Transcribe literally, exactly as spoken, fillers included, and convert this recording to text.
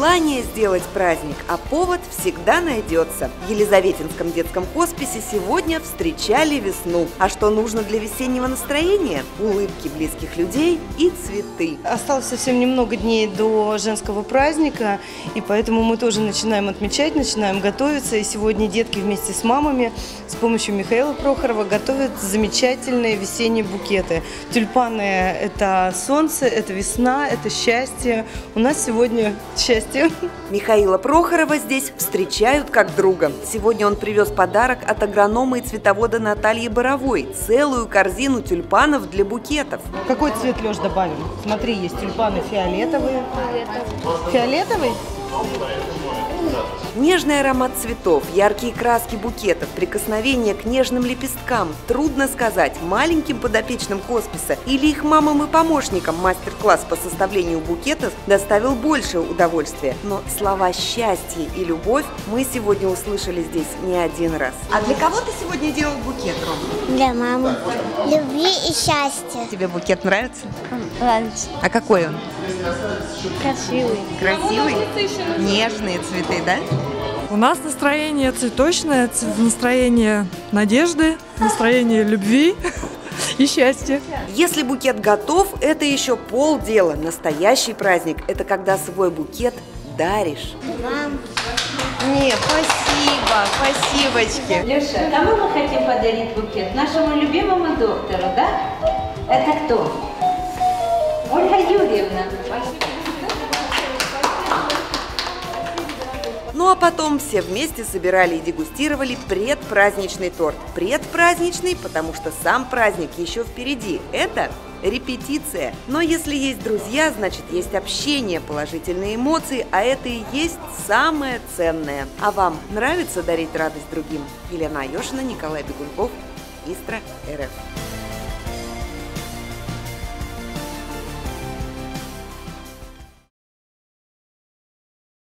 желание сделать праздник, а повод всегда найдется. В Елизаветинском детском хосписе сегодня встречали весну. А что нужно для весеннего настроения? Улыбки близких людей и цветы. Осталось совсем немного дней до женского праздника, и поэтому мы тоже начинаем отмечать, начинаем готовиться. И сегодня детки вместе с мамами с помощью Михаила Прохорова готовят замечательные весенние букеты. Тюльпаны – это солнце, это весна, это счастье. У нас сегодня счастье. Михаила Прохорова здесь встречают как друга. Сегодня он привез подарок от агронома и цветовода Натальи Боровой – целую корзину тюльпанов для букетов. Какой цвет, Леш, добавим? Смотри, есть тюльпаны фиолетовые. Фиолетовый? Нежный аромат цветов, яркие краски букетов, прикосновение к нежным лепесткам. Трудно сказать, маленьким подопечным хосписа или их мамам и помощникам мастер-класс по составлению букетов доставил больше удовольствия. Но слова «счастье» и «любовь» мы сегодня услышали здесь не один раз. А для кого ты сегодня делал букет, Ром? Для мамы. Любви и счастья. Тебе букет нравится? Нравится. А какой он? Красивый. Красивый? Нежные цветы, да? У нас настроение цветочное, настроение надежды, настроение любви и счастья. Если букет готов, это еще полдела. Настоящий праздник – это когда свой букет даришь. Вам. Не, спасибо, спасибочки. Леша, кому мы хотим подарить букет? Нашему любимому доктору, да? Это кто? Ольга Юрьевна. Ну а потом все вместе собирали и дегустировали предпраздничный торт. Предпраздничный, потому что сам праздник еще впереди. Это репетиция. Но если есть друзья, значит есть общение, положительные эмоции, а это и есть самое ценное. А вам нравится дарить радость другим? Елена Айошина, Николай Бегунков, Истра эр эф.